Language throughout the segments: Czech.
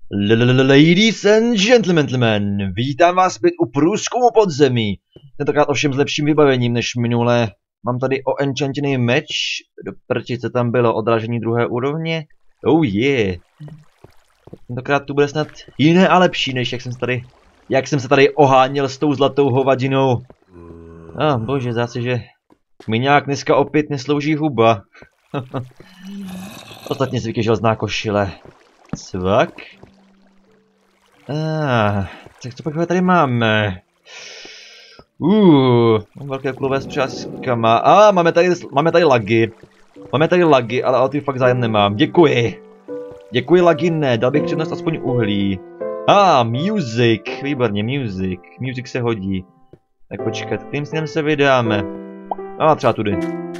Ladies and gentlemen, vítám vás zpět u průzkumu podzemí. Tentokrát ovšem s lepším vybavením než minule. Mám tady enchantěný meč, do prči, co tam bylo, odražení druhé úrovně. Oh yeah. Tentokrát tu bude snad jiné a lepší, než jak jsem se tady oháněl s tou zlatou hovadinou. Bože, zase, že mi nějak dneska opět neslouží huba. Ostatně si vytěžil zná košile. Cvak. Tak co pak tady máme? Mám velké kulové s přáskama. Máme tady lagy. Máme tady lagy, ale o ty fakt zájem nemám. Děkuji. Děkuji, lagy ne, dal bych přednost aspoň uhlí. Music. Výborně, music. Music se hodí. Tak počkat, kterým směrem se vydáme? Třeba tudy.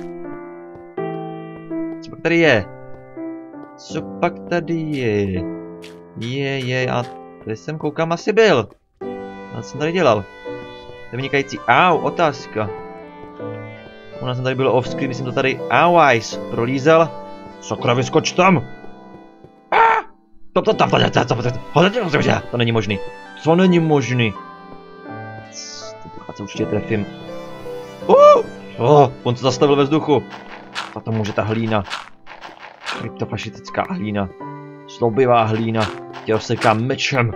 Co pak tady je? Co pak tady je? Já tady jsem koukám asi byl. Co jsem tady dělal? To je vynikající. Otázka. U nás jsem tady bylo off-screen, když jsem to tady prolízel. Sakra, vyskoč tam! To není možný. To není možný. Tentokrát se určitě trefím. On se zastavil ve vzduchu. A to může ta hlína. Kryptofašistická hlína. Zlobivá hlína. Tě rozsekám mečem.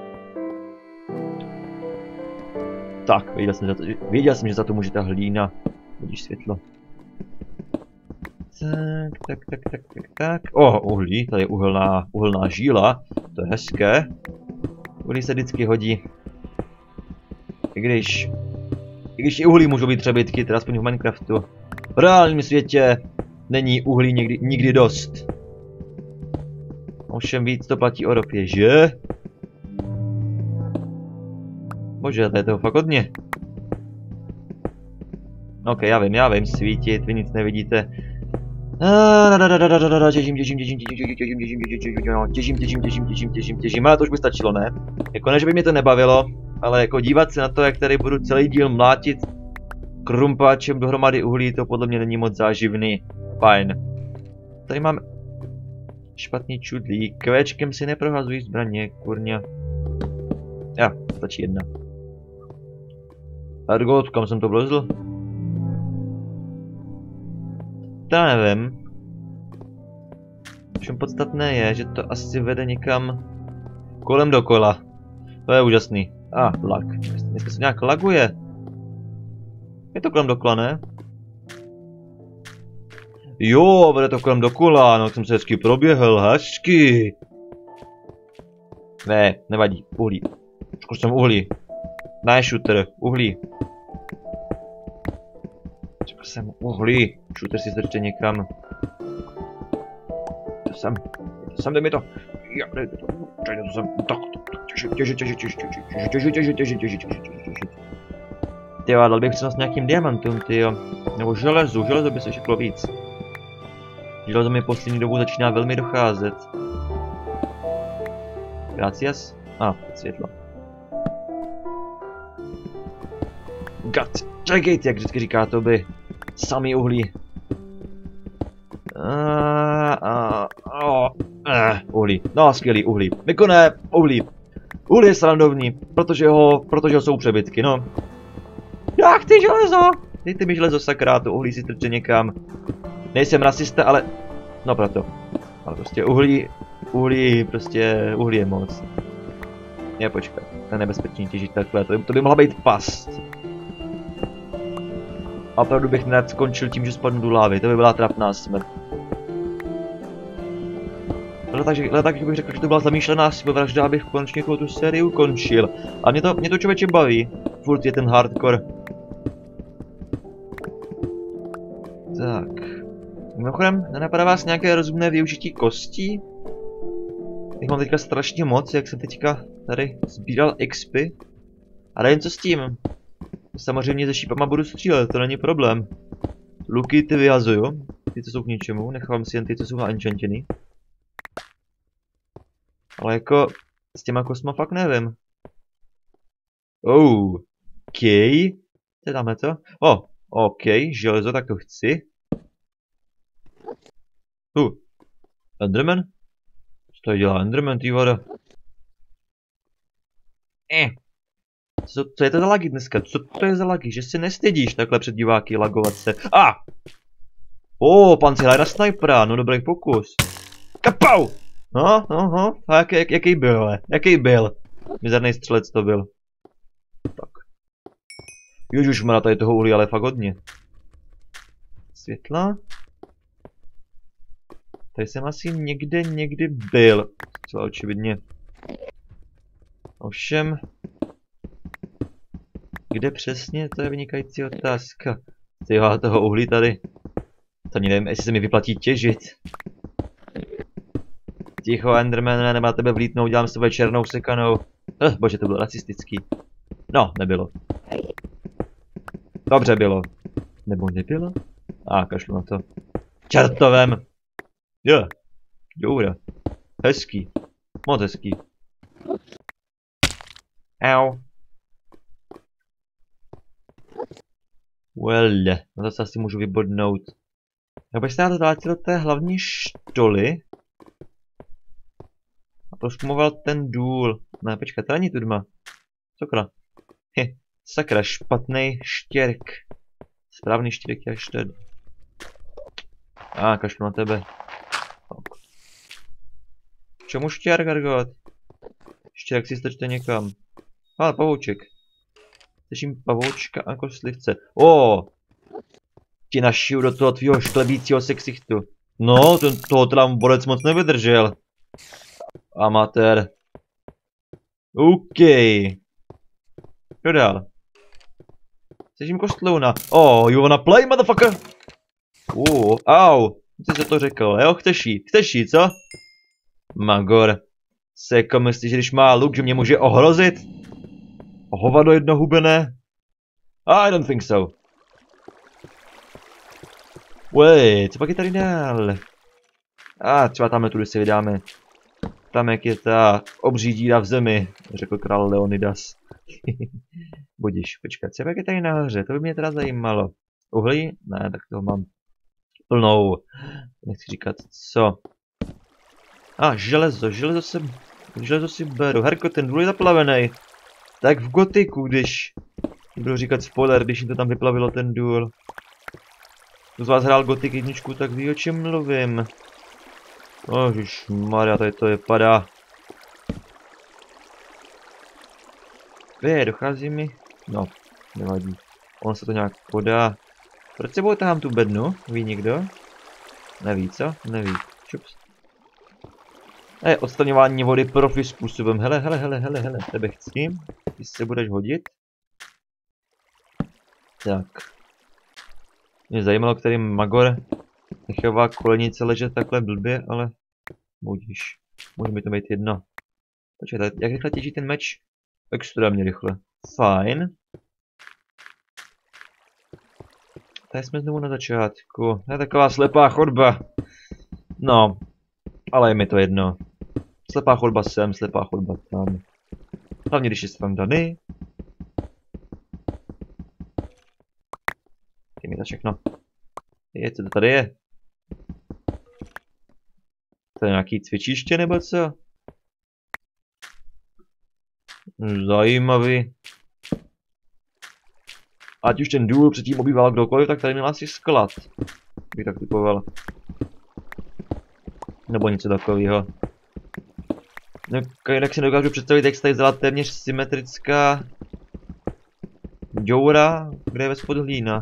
Tak, věděl jsem, že za to může ta hlína. Vidíš světlo. Tak. Uhlí, tady je uhelná žíla. To je hezké. Uhlí se vždycky hodí. I když i uhlí můžou být přebytky, teda aspoň v Minecraftu. V reálném světě není uhlí nikdy dost. Ovšem víc to platí o ropě, že? Bože, to je toho fakt hodně. Ok, já vím, svítit, vy nic nevidíte. Těžím, ale to už by stačilo, ne? Jako ne, že by mě to nebavilo, ale jako dívat se na to, jak tady budu celý díl mlátit krumpáčem dohromady uhlí, to podle mě není moc záživný. Fajn. Tady máme špatný čudlík. Kvéčkem si neprohazují zbraně, kurňa. Stačí jedna. Argot, kam jsem to vlezl? To nevím. Všem podstatné je, že to asi vede někam kolem dokola. To je úžasný. Lag. Dneska se nějak laguje. Je to kolem dokola, ne? Jo, vede to kolem dokola, no jsem se hezky proběhl, hezky. Ne, nevadí, uhlí. Zkus jsem uhlí. Ne, shooter, uhlí. Řekl jsem uhlí. Shooter si strče někam. To sem, dej mi to. To sem, tak. Těžit. Tyjo, dal bych přednost nějakým diamantům, tyjo. Nebo železo by se šeklo víc. Železo mi poslední dobu začíná velmi docházet. Gracias. Světlo. Čekejte, jak vždycky říká to by. Samý uhlí. Uhlí. No, skvělý uhlí. Mikone, uhlí. Uhlí je srandovní, protože ho jsou přebytky, no. Já chci železo! Dejte mi železo, sakra, to uhlí si strče někam. Nejsem rasista, ale... No proto. Ale prostě uhlí je moc. Počkat, to je nebezpečný těžit takhle, to by mohla být past. A opravdu bych nerad skončil tím, že spadnu do lávy, to by byla trapná smrt. Ale takže bych řekl, že to byla zamýšlená sebevražda, abych konečně tu sérii ukončil. A mě to člověče baví. Furt je ten hardcore. Tak. Mimochodem, nenapadá vás nějaké rozumné využití kostí? Jak mám teďka strašně moc, jak jsem teďka tady sbíral expy. A nevím co s tím. Samozřejmě se šípama budu střílet, to není problém. Luky ty vyhazuju, ty co jsou k ničemu, nechám si jen ty co jsou enchantěný. Ale jako s těma kostma fakt nevím. OK. Dáme to. OK, železo, tak to chci. Enderman? Co tady dělá Enderman, ty vada? Co je to za lagy dneska? Co to je za lagy? Že se nestydíš takhle před diváky lagovat se? Pan si hraje na snajpera, no dobrý pokus. Kapau! No, a jaký byl, ale? Jaký byl? Mizerný střelec to byl. Tak. Ježišmarja, tady toho uhlí, ale fakt hodně. Světla? Tady jsem asi někdy byl. Co očividně. Ovšem... Kde přesně? To je vynikající otázka. Tyjo, toho uhlí tady. To ani nevím, jestli se mi vyplatí těžit. Ticho, Enderman, nebo na tebe vlítnou, dělám s tebe černou sekanou. Bože, to bylo rasistický. No, nebylo. Dobře bylo. Nebo nebylo? Kašlu na to. Čertovem! Jo. Joura. Hezký. Moc hezký. Au. Well, no to se asi můžu vybodnout. Já bych se rád vrátil do té hlavní štoly. A proškumoval ten důl. Ne, počkat, to není tu dma. Sakra. Sakra, špatný štěrk. Správný štěrk je až tady. Kašlu na tebe. Čemu štěrk, Argot? Štěrk si strčte někam. Ale pavouček. Slyším pavoučka a koslivce. Ti našiju do toho tvýho šklebícího se ksichtu. No, toho teda borec moc nevydržel. Amatér. OK. Kdo dál? Slyším kostlouna. You wanna play, motherfucker? Au. Co jsi to řekl, jo? Chceš jí, co? Magor. Seko myslíš, že když má luk, že mě může ohrozit? Hovado jednohubené? I don't think so. Wait, co pak je tady dál? Třeba tamhle tudy si vydáme. Tam jak je ta obří díra v zemi, řekl král Leonidas. Budiš, počkat, co pak je tady nahoře, to by mě teda zajímalo. Uhlí? Ne, tak toho mám plnou. Nechci říkat co. Železo si beru. Herko, ten důl je zaplavený. Tak v gotiku, když... Budu říkat spoiler, když jim to tam vyplavilo ten důl. Kdo z vás hrál Gothic 1, tak ví, o čem mluvím. Ježišmarja, tady to vypadá. Dochází mi... No, nevadí. On se to nějak podá. Proč sebou tahám tu bednu? Ví někdo? Neví, co? Neví. Čups. Odstraňování vody profi způsobem. Hele, tebe chci. Ty se budeš hodit. Tak. Mě zajímalo, který Magor nechává kolenice ležet takhle blbě, ale budíš. Může mi to být jedno. Počkej, jak rychle těží ten meč? Extrémně rychle. Fajn. Tady jsme znovu na začátku. To je taková slepá chodba. No, ale je mi to jedno. Slepá chodba sem, slepá chodba tam. Hlavně, když je tam daný. Dej mi to všechno. Co to tady je? To je nějaký cvičiště nebo co? Zajímavý. Ať už ten důl předtím obýval kdokoliv, tak tady měl asi sklad. Bych tak typoval. Nebo něco takového. No, jinak si nedokážu představit, jak se tady vzala téměř symetrická děura, kde je vespod hlína.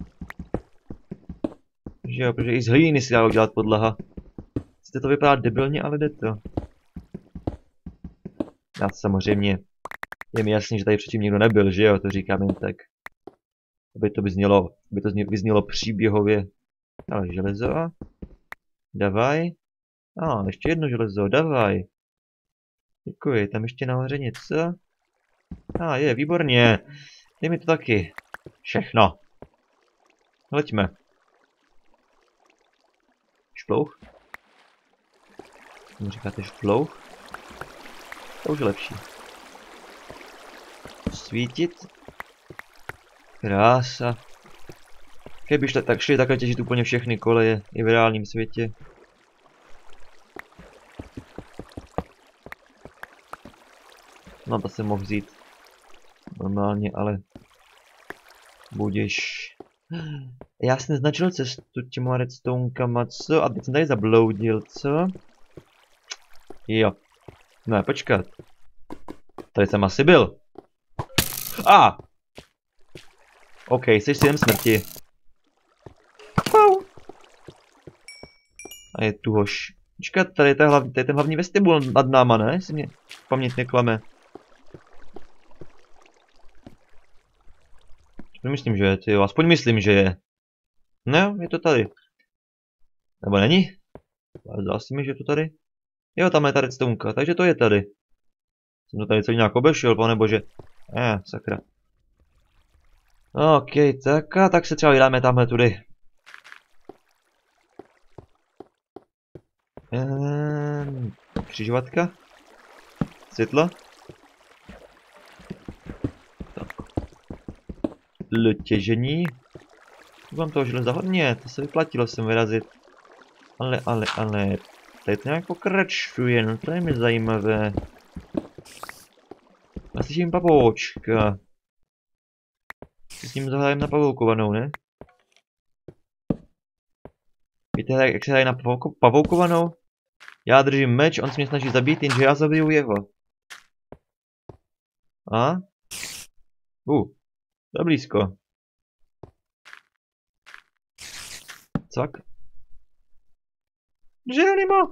Že jo, protože i z hlíny si dá udělat podlaha. Sice to vypadá debilně, ale jde to. Já samozřejmě. Je mi jasný, že tady předtím nikdo nebyl, že jo, to říkám jen tak. Aby to vyznělo příběhově. Ale železo. Davaj. Ještě jedno železo, davaj. Děkuji, tam ještě nahoře něco. Je, výborně. Dej mi to taky. Všechno. Leďme. Šplouch? Tomu říkáte šplouch? To už je lepší. Svítit. Krása. Kdybyš tak šli takhle těžit úplně všechny koleje i v reálním světě. No to jsem mohl vzít. normálně, ale budeš. Já jsem neznačil cestu těma redstonekama, co? A teď jsem tady zabloudil, co? Jo. Ne, počkat. Tady jsem asi byl. OK, jsi synem smrti. A je tu hoš. Počkat, tady je ten hlavní vestibul nad náma, ne? Jestli mě paměť neklame. Myslím, že je, tyjo. Aspoň myslím, že je. No, je to tady. Nebo není? Zdá se mi, že je to tady. Jo, tam je ta redstoneka, takže to je tady. Jsem to tady celý nějak obešel, panebože. Sakra. OK, tak se třeba vydáme tamhle tudy. Křižovatka. Světlo. Tak. Těžení. Mám toho železa hodně, to se vyplatilo sem vyrazit. Ale. Tady to nějak pokračuje, no to je mi zajímavé. A slyším pavoučka. S ním zahrajem na pavoukovanou, ne? Víte, jak se hraje na pavoukovanou? Já držím meč, on se mě snaží zabít, jenže já zabiju jeho. To je blízko. Cvak. Geronimo!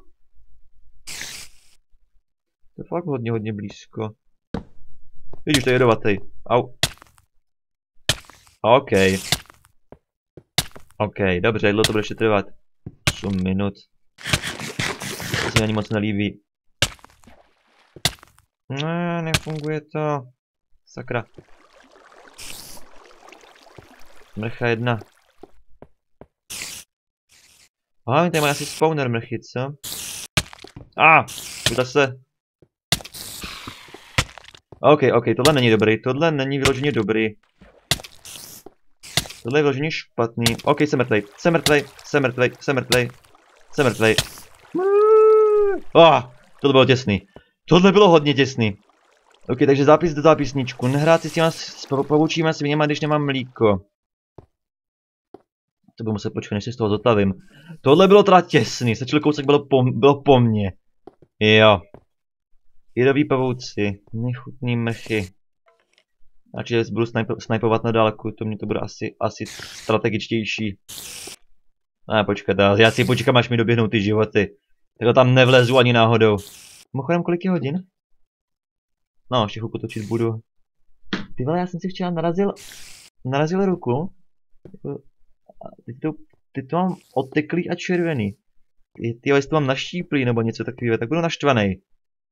To je fakt hodně blízko. Vidíš, to je jedovatý. Au. OK, dobře, dlouho to bude ještě trvat. 8 minut. To se ani moc nelíbí. Ne, nefunguje to. Sakra. Mrcha 1. Tady má asi spawner mrchy, co? Uda se. OK, tohle není dobrý, tohle není vyloženě dobrý. Tohle je vyloženě špatný. OK, jsem mrtvej. Tohle bylo těsný. Tohle bylo hodně těsný. OK, takže zápis do zápisníčku. Nehrát si s těma pavoučíma sviněma, když nemám mlíko. To budu muset počkat, než si z toho zotavím. Tohle bylo teda těsný, stačil kousek bylo po mně. Jo. Jedový pavouci, nechutný mrchy. Takže budu snajpovat na dálku, to bude asi strategičtější. Počkat, já si počkám, až mi doběhnou ty životy. Tak tam nevlezu ani náhodou. Mimochodem, kolik je hodin? No, ještě chvilku točit budu. Ty vole, já jsem si včera narazil ruku. Ty to mám odteklý a červený. Jestli to mám naštíplý nebo něco takového, tak budu naštvaný.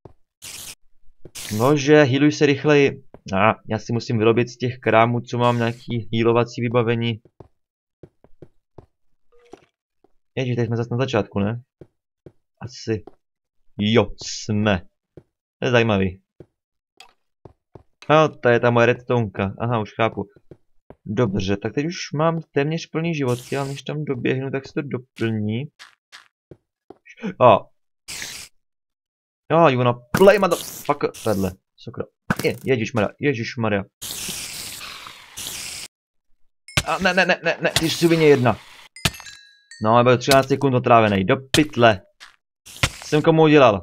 Nože, healuj se rychleji. Já si musím vyrobit z těch krámů, co mám nějaký healovací vybavení. Ježiš, tady jsme zase na začátku, ne? Asi. Jo, jsme. To je zajímavý. To je ta moje redstoneka. Aha, už chápu. Dobře, tak teď už mám téměř plný životy, ale než tam doběhnu, tak se to doplní. You wanna play motherfucker. Vedle, sakra. Ježišmarja. Ne, ty svině 1. No, byl 13 sekund otrávený, do pytle. Jsem komu udělal?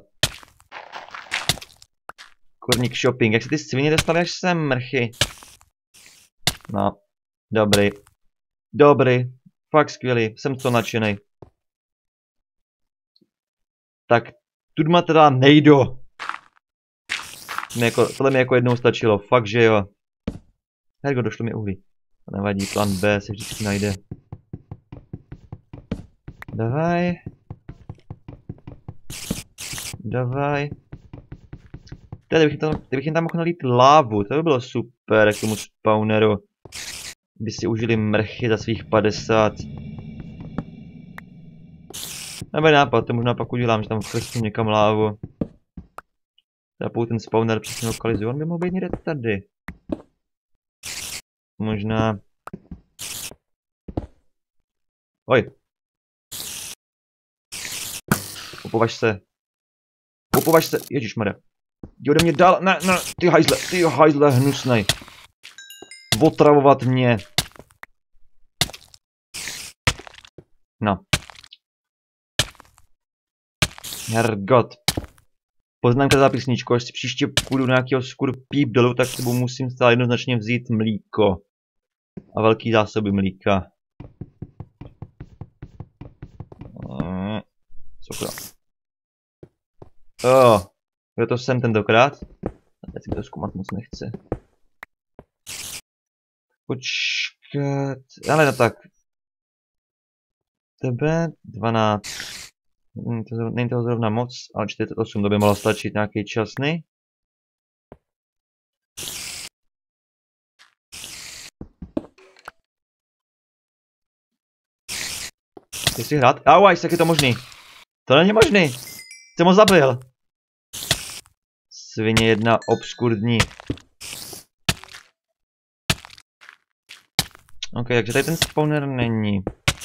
Kurník shopping, jak se ty svině dostaly až sem, mrchy? No, dobrý, fakt skvělý, jsem to nadšenej. Tak, tudma teda nejdu. Tohle mi jako jednou stačilo, fakt že jo. Hergo, došlo mi uhlí. To nevadí, plán B se vždycky najde. Davaj. Kdybych jim tam mohl nalít lávu, to by bylo super k tomu spawneru. By si užili mrchy za svých 50. Dobrý nápad, to možná pak udělám, že tam chrstím někam lávu. Zapou ten spawner přesně lokalizuju, on by mohl být někde tady. Možná. Oj. Upovaž se, ježišmarja. Jdi ode mě dál, ne, ty hajzle hnusnej. otravovat mě. No. Hergot. Poznámka za písničku, až si příště půjdu do nějakého skurpíp dolů, tak sebou musím stále jednoznačně vzít mlíko. A velký zásoby mlíka. Sokra. Kdo to jsem tentokrát? Teď si to zkoumat moc nechce. Počkat. Ale no tak. Tebe 12. Není toho zrovna moc, ale 48, to by mohlo stačit nějaký časný. Chci si hrát? Auaj, jak je to možný? To není možný. Jsem ho zabil. Svině jedna obskurní. OK, takže tady ten spawner není.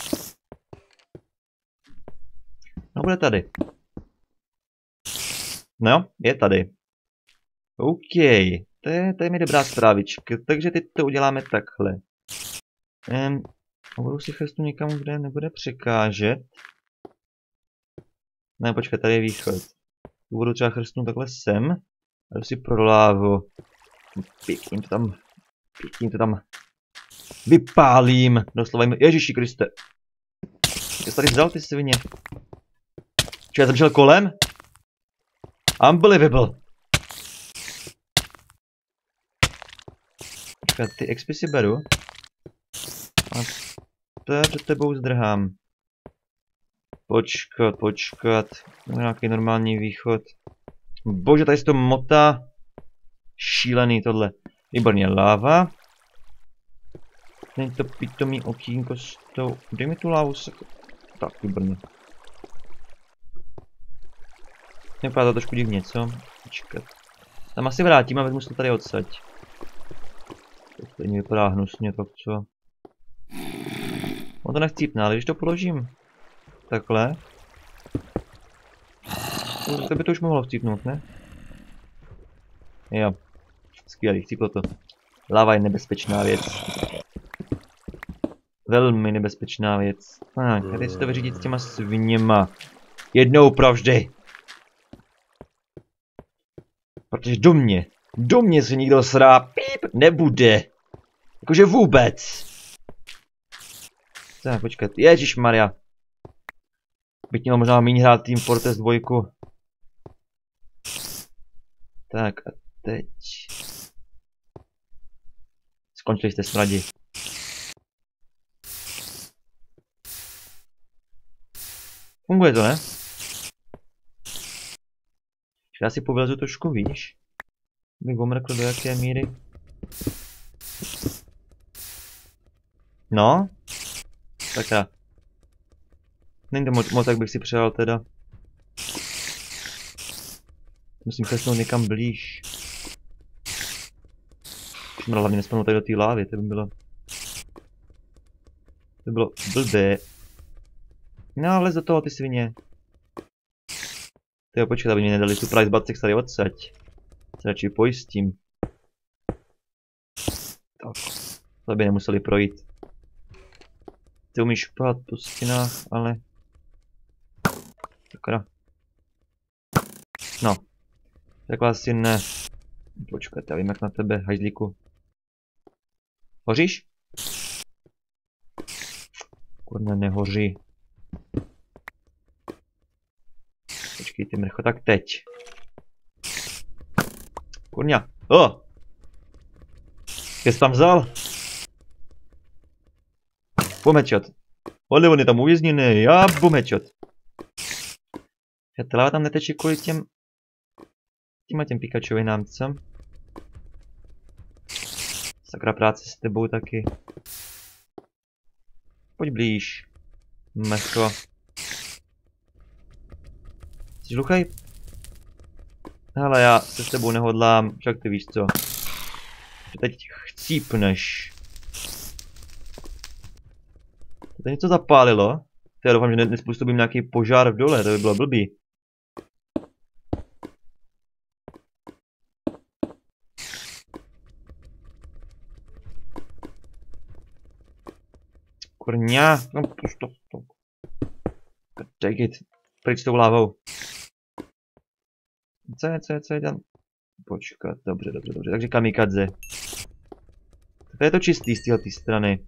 No bude tady. No, je tady. OK, to je mi dobrá zprávička, takže teď to uděláme takhle. Budu si chestu někam, kde nebude překážet. Ne, počkej, tady je východ. Tu budu třeba chrstnout takhle sem. A jdu si pro lávu. Pěkně to tam vypálím. Doslova jim, Ježiši Kriste. Jsi tady vzal ty svině. Čiže já jsem šel kolem? Unbelievable. Počkat, ty XP si beru. A to já před tebou zdrhám. Počkat. Nějaký normální východ. Bože, tady se to motá. Šílený tohle. Výborně, láva. Není to pitomý okýnko s tou... Dej mi tu lávu se... Tak, výborně. Vypadá to trošku divně, co? Počkat. Tam asi vrátím a vezmu se to tady odsaď. To stejně vypadá hnusně, tak co? On to nechcípne, ale když to položím takhle, to by to už mohlo chcípnout, ne? Jo. Skvělý, chcíplo to. Lava je nebezpečná věc. Velmi nebezpečná věc. Tak, a teď si to vyřídit s těma sviněma. Jednou provždy. Protože do mě se nikdo srá píp nebude. Jakože vůbec. Tak, počkat, ježišmarja. Bych měl možná méně hrát Team Fortress 2. Tak a teď. Skončili jste smradi. Funguje to, ne? Já si povlezu trošku výš. Bych omrkl do jaké míry. No. Sakra. Není to moc, jak bych si přál teda. Musím klesnout někam blíž. Musím hlavně nespanout tady do té lávy, to by bylo... To by bylo blbé. No, lez do toho ty svině. Tyjo, počkej, aby mě nedali surprise bacek tady odsaď. Se radši pojistím. Tak. To by nemuseli projít. Ty umíš špát po stěnách, ale... Sakra. No. Takhle asi ne. Počkej, já vím jak na tebe, hajzlíku. Hoříš? Kurna, nehoří. Počkej, ty mrcho, tak teď. Kurňa. Jsi tam vzal? Pomečot. On je tam uvězněný, já pomečot. Ta láva tam neteče kvůli těm Pikachuovinám, co? Sakra práce s tebou taky. Pojď blíž. Mrcho. Jsi hluchej? Hele, já se s tebou nehodlám, však ty víš co. Že teď chcípneš. To něco zapálilo. Já doufám, že nespůsobím nějaký požár v dole, to by bylo blbý. Kurňa, no to. Take it. Pryč s tou lávou. Co je tam? Počkat, dobře. Takže kamikadze. To je to čistý z této strany.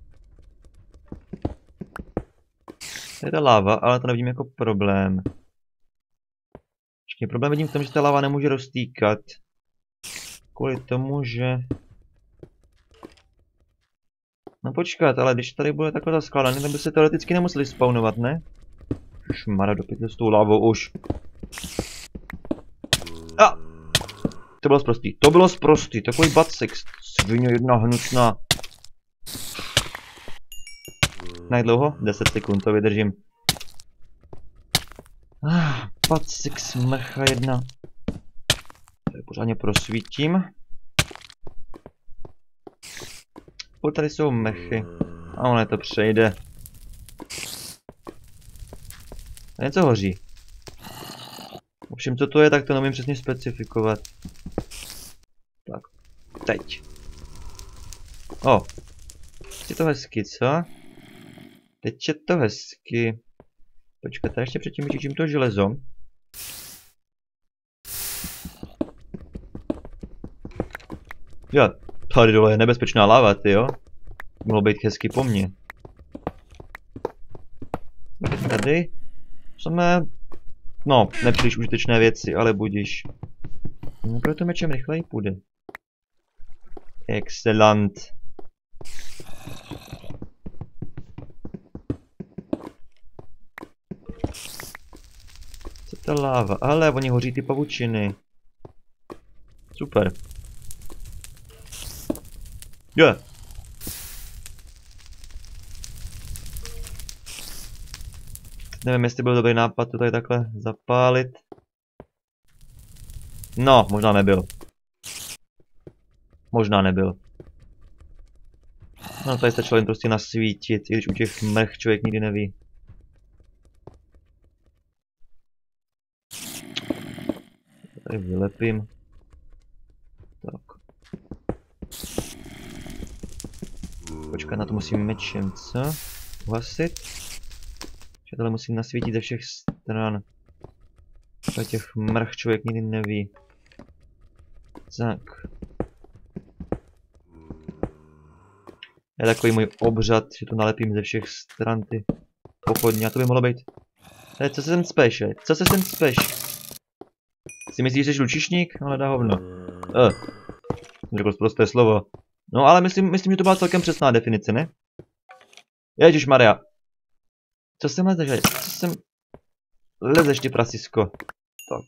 To je ta láva, ale to nevidím jako problém. Problém vidím v tom, že ta láva nemůže roztýkat. Kvůli tomu, že... No počkat, ale když tady bude takhle zaskládaný, tak by se teoreticky nemuseli spawnovat, ne? Šmara, do pytle s tou lávou už. A! To bylo sprostý, takový batsex. Svině jedna hnusná. Jak dlouho? 10 sekund, to vydržím. Batsex mrcha jedna. Tady pořádně prosvítím. Tady jsou mechy. A ono to přejde. A něco hoří. Ovšem, co to je, tak to nevím přesně specifikovat. Tak, teď. O. Je to hezky, co? Teď je to hezky. Počkejte, ještě předtím vyčičím to železo. Jo, tady dole je nebezpečná láva, jo. Mohlo být hezky po mně. Tady jsme... No, nepříliš užitečné věci, ale budiš. No, proto mečem rychleji půjde. Excellent. Co ta láva? Ale oni hoří ty pavučiny. Super. Jo. Yeah. Nevím, jestli byl dobrý nápad to tady takhle zapálit. No, možná nebyl. Možná nebyl. No, tady stačilo jen prostě nasvítit, i když u těch mrch člověk nikdy neví. Tady vylepím. Tak. Počkat, na to musím mečem, co? Uhasit. Tohle musím nasvítit ze všech stran. O těch mrch člověk nikdy neví. Tak. Je takový můj obřad, že to nalepím ze všech stran ty pochodně. A to by mohlo být... Co se sem speš, Co se sem speš? Si myslíš, že jsi lučišník? Ale dá hovno. Řekl prosté slovo. No ale myslím, že to byla celkem přesná definice, ne? Ježišmarja. Co jsem lezeš? Co jsem... Lezeš ty prasisko. Tak.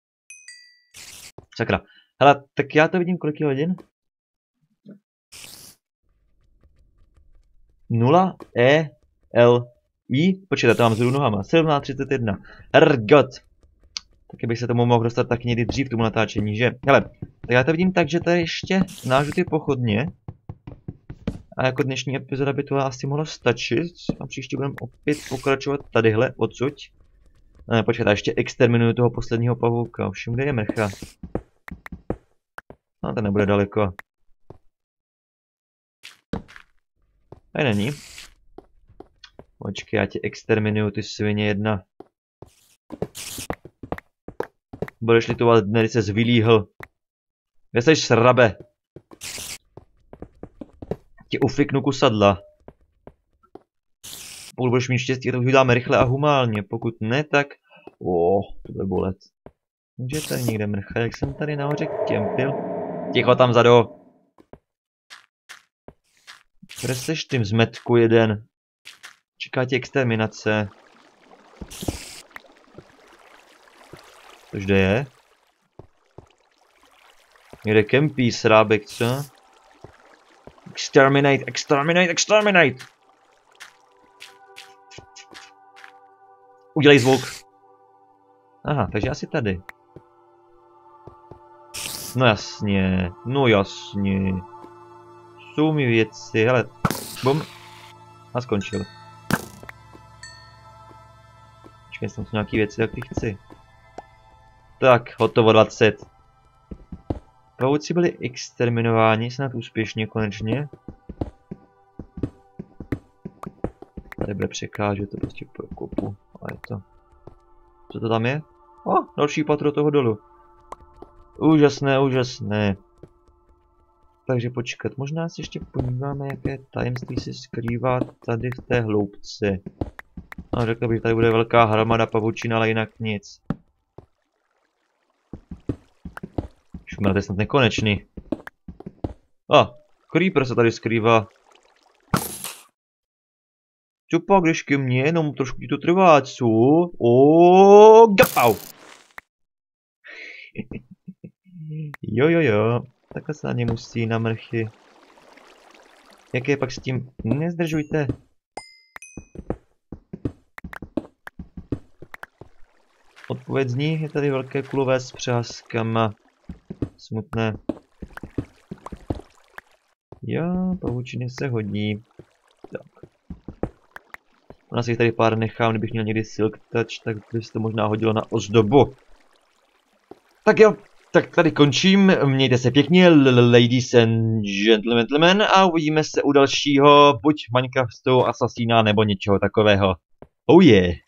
Sakra. Hele, tak já to vidím kolik je hodin? 0 E L I. Počkejte, to mám vzhůru nohama. 17:31. Hergot. Taky bych se tomu mohl dostat taky někdy dřív tomu natáčení, že? Hele, tak já to vidím tak, že tady ještě nážu ty pochodně. A jako dnešní epizoda by to asi mohlo stačit. A příště budeme opět pokračovat tadyhle odsud. Ne, počkejte, ještě exterminuju toho posledního pavouka. Ovšem, kde je mrcha? No, ten nebude daleko. Tady není. Počkej, já tě exterminuju, ty svině jedna. Budeš litovat dne, kdy ses vylíhl. Kde seš, srabe? Tě ufiknu kusadla. Pokud budeš mít štěstí, tak uděláme rychle a humálně. Pokud ne, tak... to bude bolet. Kde je tady někde mrcha? Jak jsem tady nahoře kempil? Ticho tam vzadu. Kde seš tím zmetku jeden? Čeká tě exterminace. Tož kde je? Někde kempí srábek, co? Exterminate, exterminate, exterminate! Udělej zvuk. Aha, takže asi tady. No jasně, no jasně. Jsou mi věci, hele. Bum. A skončil. Počkej, jsem tu nějaký věci, jak ty chci. Tak, hotovo 20. Pavouci byli exterminováni, snad úspěšně konečně. tady bude překážet, to prostě prokopu. A je to. Co to tam je? Další patro toho dolu. Úžasné, úžasné. Takže počkat, možná se ještě podíváme, jaké tajemství se skrývá tady v té hloubce. No, řekl bych, tady bude velká hromada pavučin, ale jinak nic. Šumel, to je snad nekonečný. Creeper se tady skrývá. Co pak, když ke mně, jenom trošku ti to trvá, co? Gapau! Jo. Takhle se na ně musí na mrchy. Jak je pak s tím? Nezdržujte. Odpověď zní, je tady velké kulové s přáskama. Smutné. Jo, pavučiny se hodí. Tak. Ona si jich tady pár nechám, kdybych měl někdy silk touch, tak by se to možná hodilo na ozdobu. Tak jo, tak tady končím. Mějte se pěkně, ladies and gentlemen, a uvidíme se u dalšího, buď Minecraftu, Assassina, nebo něčeho takového. Oh yeah!